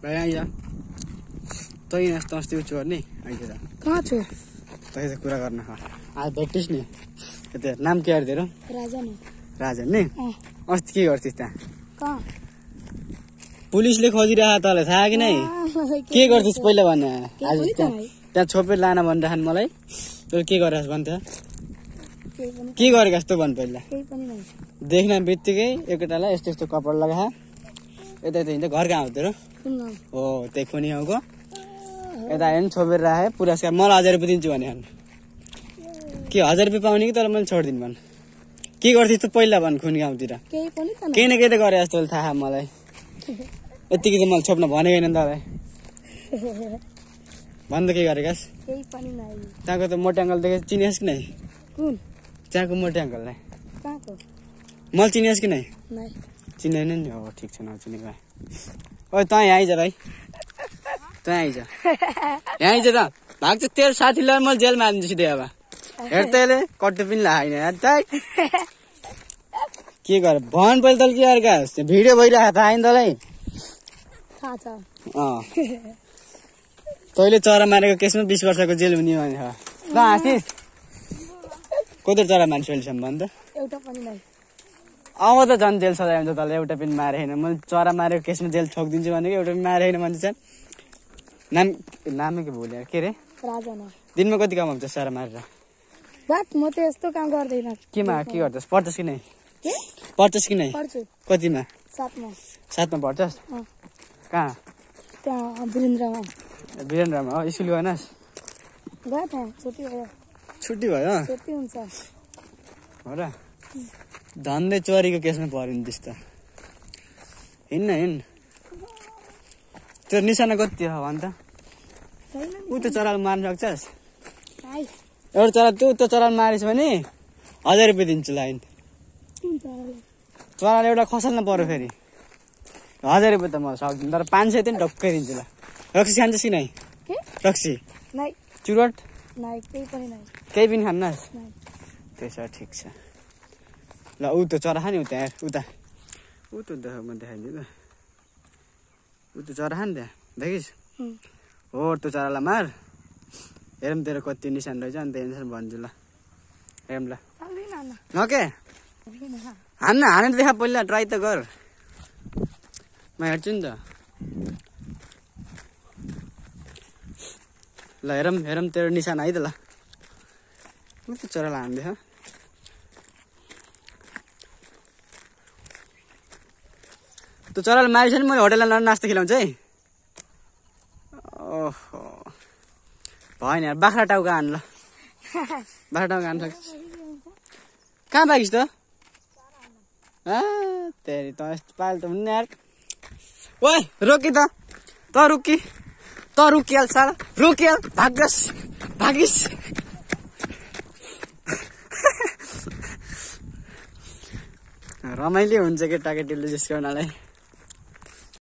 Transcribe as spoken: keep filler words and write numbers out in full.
भाइ आइज तै यस्तो अस्ति उच्च गर्ने आइज त कहाँ छु तै त कुरा गर्न आज भेटिस् नि त्यो नाम के अरे तेरो राजन राजन नि अस्ति के गर्थिस् त्यहाँ कहाँ पुलिसले खोजिरहेको तँलाई थाहा कि नै के गर्थिस् पहिला भन्ने आज त्यहाँ छोपेर लान भनिराखन् मलाई तँ के गरेस् भन् त के गरेको जस्तो भन् पहिला देख्न बित्तिकै एकैटालाई यस्तो यस्तो कपडा लगा यता यता हिँड्छ घर कहाँ हो तेरो हो त्यही खुनी गाउँको यता हेर्नु छोपेर राखे पुरस्कार मलाई हजार रुपियाँ दिन्छु भने के हजार रुपियाँ पाउने कि तर मैले छोडिदिनु भन् के गर्थिस् त पहिला भन् खुनी गाउँतिर केही न केही त गरे जस्तो थाहा मलाई यतिकै चाहिँ मैले छोप्न भनेको छैन तँलाई भन् त के गरेकास् त्यहाँको त मोटे अङ्कल देखेँ चिनेस् कि नै त्यहाँको मोटे अङ्कललाई मैले चिनेस् कि नै चिनेन नि हो ठिक छ नचिनेको ओ तँ यहाँ आइज भाइ तँ आइज यहाँ आइज त भाग्छ तेरो साथीलाई मैले जेलमा हालिदिन्छु सिधै अब हेर तैँले कट्टु पनि लगाएन यार त के गर भन पहिला तल के अर्का भिडियो भइरहेको थाहा नि तँलाई अँ तैँले चरा मारेको केसमा बिस वर्षको जेल हुने भने ल हाँसिस कति चरा मान्छे अहिलेसम्म भन् त एउटा पनि नै अब त झन् जेल सजाय हुन्छ तँलाई एउटा पनि मारे होइन मैले चरा मारेको केसमा जेल ठोकिदिन्छु भनेको एउटा पनि मारे होइन भन्छ चाहिँ नाम नामै के भोलि के अरे दिनमा कति कमाउँछ चरा मारेर म त यस्तो काम गर्दैन केमा के गर्छस् पढ्छस् कि नै पढ्छस् कि नै कतिमा सातमा सातमा पढ्छस् कहाँ त्यहाँ वीरेन्द्रमा वीरेन्द्रमा हो स्कुल गएनस् गयो त्यहाँ छुट्टी भयो छुट्टी भयो छुट्टी हुन्छ हो र धन्दै चोरीको केसमा पऱ्यो नि त्यस्तो हिँड्न हिँड्न त्यो निशाना कति हो भन् त ऊ त्यो चराले मार्न सक्छस् एउटा चरा त्यो त्यो चराले मारिस् भने हजार रुपियाँ दिन्छु लाइन चराले एउटा खसाल्न पर्यो फेरि हजार रुपियाँ त म सक्दिनँ तर पाँच सय चाहिँ ढक्कै दिन्छु ल रक्सी खान्छस् कि नै रक्सी चुरोट केही पनि खान्नस् त्यसो ठिक छ ल ऊ त चरा खाने उता उता ऊ त देख म देखाइदिनु ऊ त चरा खाने त्यहाँ देखिस् हो त्यो चरालाई मार हेरौँ तेरो कति निशान रहेछ अन्त एन्सर भन्छु ल हेरौँ ल न के हान्न हानेर देखा पहिला ट्राई त गर म हेर्छु नि त ल हेरौँ हेरौँ तेरो निशान है त ल ऊ त चरालाई हान्दैछ त्यो चराले मारिस नि मैले होटेलमा नास्ता खिलाउँछ है ओहो भएन यार बाख्रा टाउका हान ल बाख्रा टाउका हान सक्छ कहाँ भागिस् त तेरि त यस्तो पाल त हुन्न यार ओए रोकी त त रुकी त रुकिहाल साला रोकिहाल भाग्योस् भागिस् रमाइलो हुन्छ केटाकेटीले जिस्काउनलाई